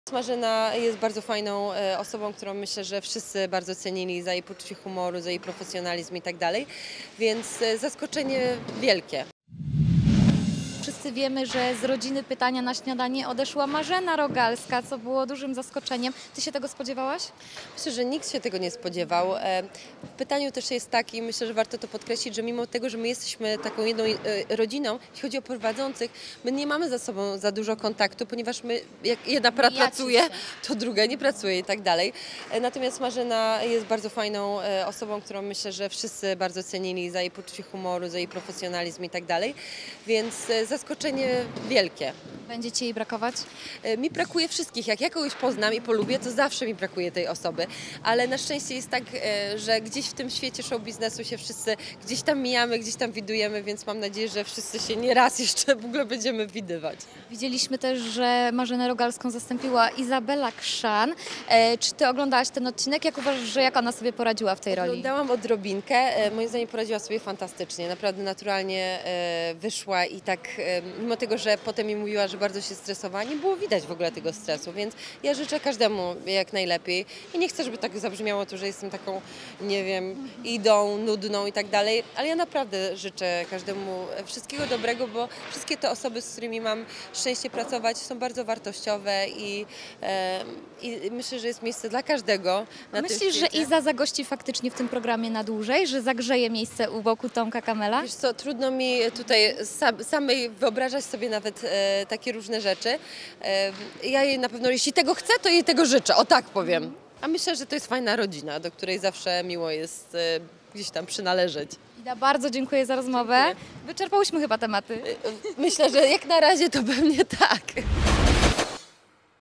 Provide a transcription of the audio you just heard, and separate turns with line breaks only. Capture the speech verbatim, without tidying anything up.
Marzena jest bardzo fajną e, osobą, którą myślę, że wszyscy bardzo cenili za jej poczucie humoru, za jej profesjonalizm i tak dalej, więc e, zaskoczenie wielkie.
Wszyscy wiemy, że z rodziny Pytania na śniadanie odeszła Marzena Rogalska, co było dużym zaskoczeniem. Ty się tego spodziewałaś?
Myślę, że nikt się tego nie spodziewał. E, W pytaniu też jest tak i myślę, że warto to podkreślić, że mimo tego, że my jesteśmy taką jedną e, rodziną, jeśli chodzi o prowadzących, my nie mamy ze sobą za dużo kontaktu, ponieważ my, jak jedna para
Mijacie
pracuje,
się.
to druga nie pracuje i tak dalej. E, Natomiast Marzena jest bardzo fajną e, osobą, którą myślę, że wszyscy bardzo cenili za jej poczucie humoru, za jej profesjonalizm i tak dalej, więc e, zaskoczenie wielkie.
Będzie ci jej brakować?
E, Mi brakuje wszystkich. Jak ja kogoś poznam i polubię, to zawsze mi brakuje tej osoby. Ale na szczęście jest tak, e, że gdzieś w tym świecie show biznesu się wszyscy gdzieś tam mijamy, gdzieś tam widujemy, więc mam nadzieję, że wszyscy się nie raz jeszcze w ogóle będziemy widywać.
Widzieliśmy też, że Marzenę Rogalską zastąpiła Izabela Krzan. E, czy ty oglądałaś ten odcinek? Jak uważasz, że jak ona sobie poradziła w tej roli?
Oglądałam odrobinkę. E, Moim zdaniem poradziła sobie fantastycznie. Naprawdę naturalnie e, wyszła i tak, e, mimo tego, że potem mi mówiła, że bardzo się stresowała, nie było widać w ogóle tego stresu, więc ja życzę każdemu jak najlepiej. I nie chcę, żeby tak zabrzmiało to, że jestem taką, nie wiem, idą, nudną i tak dalej, ale ja naprawdę życzę każdemu wszystkiego dobrego, bo wszystkie te osoby, z którymi mam szczęście pracować, są bardzo wartościowe i, e, i myślę, że jest miejsce dla każdego na tym
Myślisz, że
świecie.
Iza zagości faktycznie w tym programie na dłużej? Że zagrzeje miejsce u boku Tomka Kamela?
Wiesz co, trudno mi tutaj sam, samej wyobrażać sobie nawet e, takie różne rzeczy. E, ja jej na pewno, jeśli tego chcę, to jej tego życzę, o tak powiem. A myślę, że to jest fajna rodzina, do której zawsze miło jest e, gdzieś tam przynależeć.
Ida, bardzo dziękuję za rozmowę.
Dziękuję.
Wyczerpałyśmy chyba tematy.
E, e, Myślę, że jak na razie to pewnie tak.